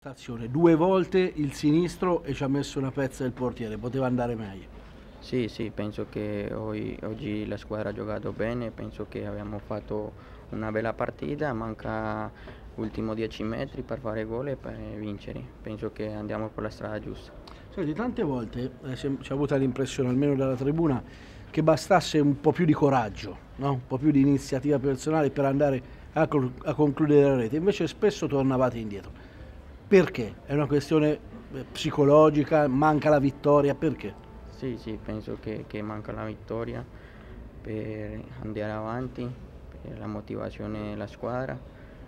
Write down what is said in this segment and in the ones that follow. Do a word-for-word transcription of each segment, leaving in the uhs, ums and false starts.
prestazione, due volte il sinistro e ci ha messo una pezza del portiere, poteva andare meglio. Sì, sì, penso che oggi, oggi la squadra ha giocato bene, penso che abbiamo fatto una bella partita, manca l'ultimo dieci metri per fare gol e per vincere, penso che andiamo per la strada giusta. Senti, tante volte eh, si è si è avuta l'impressione, almeno dalla tribuna, che bastasse un po' più di coraggio, no? Un po' più di iniziativa personale per andare a, col- a concludere la rete, invece spesso tornavate indietro. Perché? È una questione eh, psicologica, manca la vittoria, perché? Sì, sì, penso che, che manca la vittoria per andare avanti, per la motivazione della squadra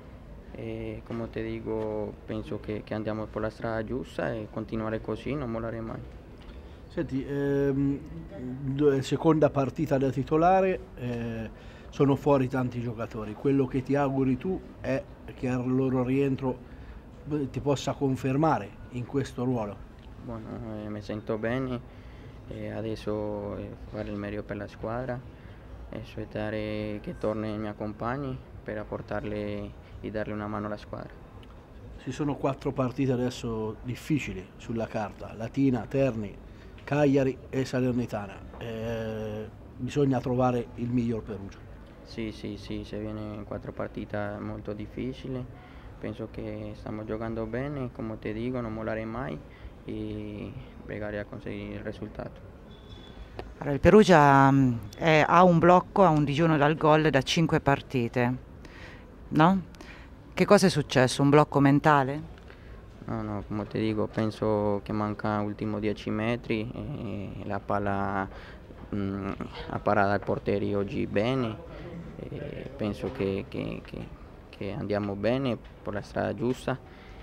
e come ti dico penso che, che andiamo per la strada giusta e continuare così, non mollare mai. Senti, ehm, d- seconda partita da titolare, eh, sono fuori tanti giocatori. Quello che ti auguri tu è che al loro rientro eh, ti possa confermare in questo ruolo. Bueno, eh, mi sento bene e adesso eh, fare il meglio per la squadra e aspettare che tornino i miei compagni per apportarle e darle una mano alla squadra. Ci sono quattro partite adesso difficili sulla carta: Latina, Terni, Cagliari e Salernitana. Eh, bisogna trovare il miglior Perugia. Sì, sì, sì, se viene quattro partite molto difficili, penso che stiamo giocando bene, come ti dico, non mollare mai e pregare a conseguire il risultato. Allora, il Perugia mh, è- ha un blocco, ha un digiuno dal gol da cinque partite, no? Che cosa è successo? Un blocco mentale? No, no, come ti dico, penso che manca ultimo dieci metri e la palla mh, ha parato al portiere oggi bene e penso che, che- che- che andiamo bene per la strada giusta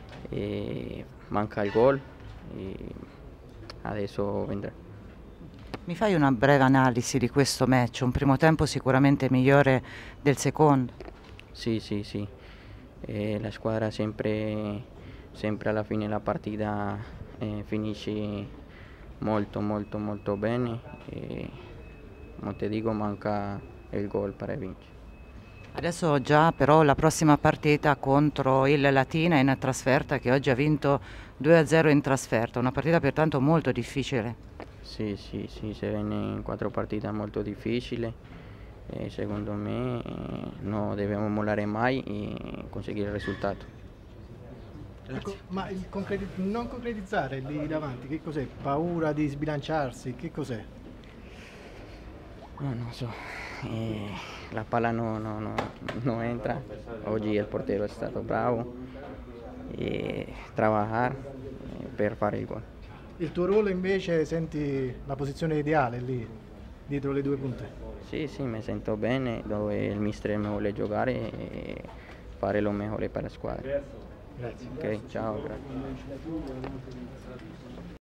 e manca il gol e adesso vendrà. Mi fai una breve analisi di questo match? Un primo tempo sicuramente migliore del secondo. Sì, sì, sì. E la squadra sempre, sempre alla fine della partita eh, finisce molto, molto, molto bene e come ti dico manca il gol per vincere. Adesso già però la prossima partita contro il Latina in trasferta che oggi ha vinto due a zero in trasferta, una partita pertanto molto difficile. Sì, sì, sì, se viene in quattro partite molto difficile e secondo me eh, non dobbiamo mollare mai e conseguire il risultato. Ecco, ma il concreti- non concretizzare lì davanti, che cos'è? Paura di sbilanciarsi, che cos'è? No, non so, eh, la palla non no, no, no entra, oggi il portiere è stato bravo e lavorare per fare il gol. Il tuo ruolo invece senti la posizione ideale lì, dietro le due punte? Sì, sì, mi sento bene dove il mister mi vuole giocare e fare lo meglio per la squadra. Grazie. Ok, ciao, grazie.